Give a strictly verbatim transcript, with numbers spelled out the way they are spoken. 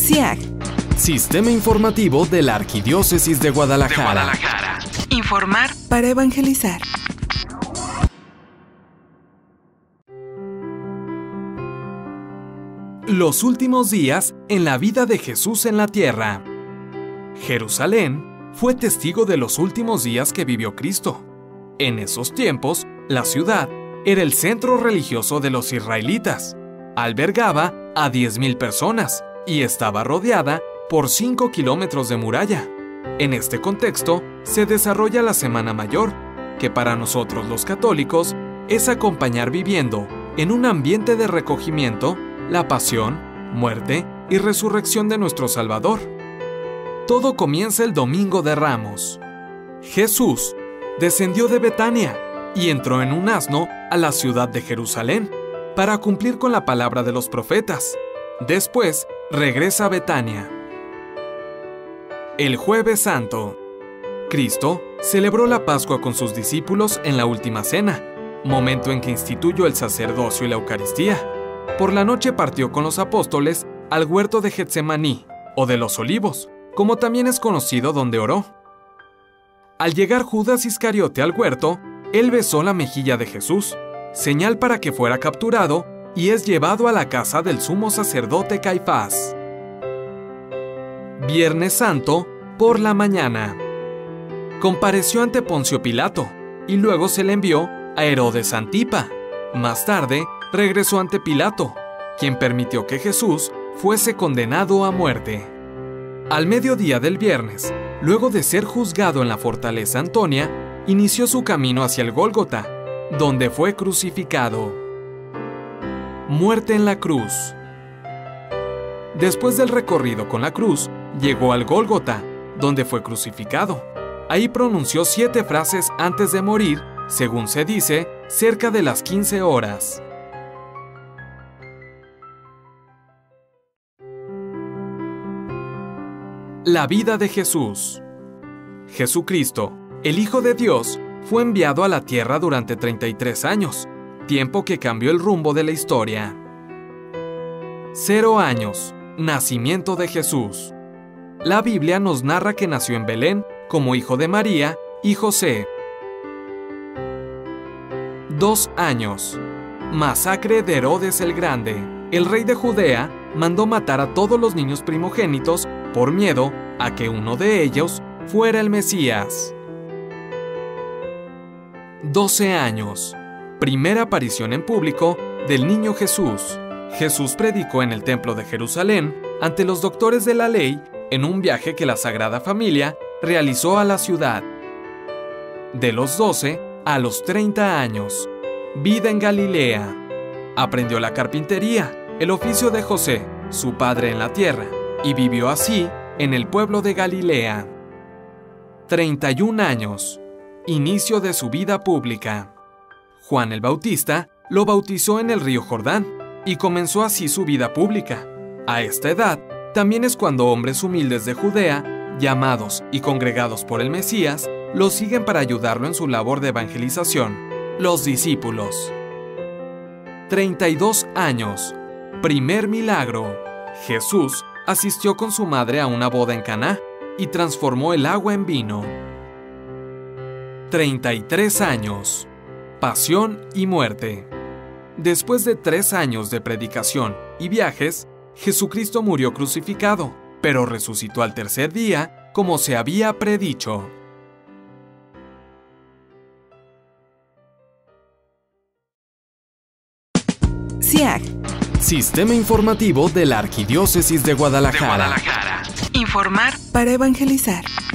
C I A G. Sistema Informativo de la Arquidiócesis de Guadalajara. De Guadalajara. Informar para evangelizar. Los últimos días en la vida de Jesús en la tierra. Jerusalén fue testigo de los últimos días que vivió Cristo. En esos tiempos, la ciudad era el centro religioso de los israelitas. Albergaba a diez mil personas y estaba rodeada por cinco kilómetros de muralla. En este contexto se desarrolla la Semana Mayor, que para nosotros los católicos es acompañar viviendo en un ambiente de recogimiento la pasión, muerte y resurrección de nuestro Salvador. Todo comienza el Domingo de Ramos. Jesús descendió de Betania y entró en un asno a la ciudad de Jerusalén para cumplir con la palabra de los profetas. Después regresa a Betania. El Jueves Santo. Cristo celebró la Pascua con sus discípulos en la Última Cena, momento en que instituyó el sacerdocio y la Eucaristía. Por la noche partió con los apóstoles al huerto de Getsemaní, o de los Olivos, como también es conocido, donde oró. Al llegar Judas Iscariote al huerto, él besó la mejilla de Jesús, señal para que fuera capturado, y es llevado a la casa del sumo sacerdote Caifás. Viernes Santo, por la mañana. Compareció ante Poncio Pilato, y luego se le envió a Herodes Antipa. Más tarde, regresó ante Pilato, quien permitió que Jesús fuese condenado a muerte. Al mediodía del viernes, luego de ser juzgado en la fortaleza Antonia, inició su camino hacia el Gólgota, donde fue crucificado. Muerte en la cruz. Después del recorrido con la cruz, llegó al Gólgota, donde fue crucificado. Ahí pronunció siete frases antes de morir, según se dice, cerca de las quince horas. La vida de Jesús. Jesucristo, el Hijo de Dios, fue enviado a la tierra durante treinta y tres años, tiempo que cambió el rumbo de la historia. Cero años. Nacimiento de Jesús. La Biblia nos narra que nació en Belén como hijo de María y José. Dos años. Masacre de Herodes el Grande. El rey de Judea mandó matar a todos los niños primogénitos por miedo a que uno de ellos fuera el Mesías. Doce años. Primera aparición en público del niño Jesús. Jesús predicó en el templo de Jerusalén ante los doctores de la ley en un viaje que la Sagrada Familia realizó a la ciudad. De los doce a los treinta años. Vida en Galilea. Aprendió la carpintería, el oficio de José, su padre en la tierra, y vivió así en el pueblo de Galilea. treinta y un años. Inicio de su vida pública. Juan el Bautista lo bautizó en el río Jordán y comenzó así su vida pública. A esta edad, también es cuando hombres humildes de Judea, llamados y congregados por el Mesías, lo siguen para ayudarlo en su labor de evangelización, los discípulos. treinta y dos años. Primer milagro. Jesús asistió con su madre a una boda en Caná y transformó el agua en vino. treinta y tres años. Pasión y muerte. Después de tres años de predicación y viajes, Jesucristo murió crucificado, pero resucitó al tercer día, como se había predicho. C I A G. Sistema Informativo de la Arquidiócesis de Guadalajara. De Guadalajara. Informar para evangelizar.